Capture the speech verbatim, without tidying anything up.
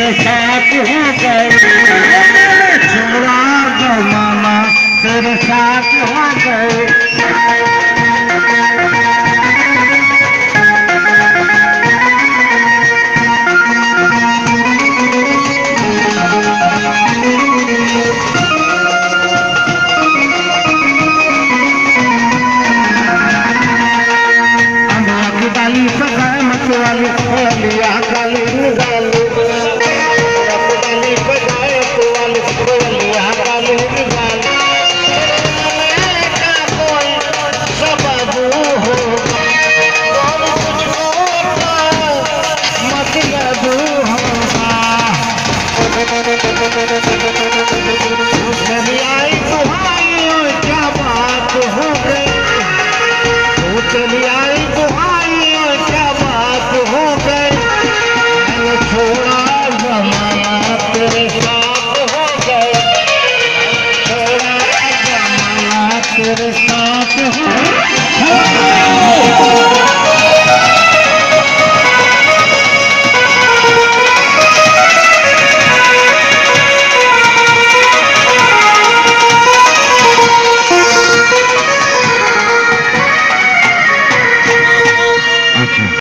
तेरे साथ हो गए, छोड़ा जमाना तेरे साथ हो गए। वाली खोलिया काली निकाली रतवाली बजाए वाली खोलिया काली निकाली का कोई सबब हो मतलब होगा चली आई तुम्हारी क्या बात हो गई, चली आई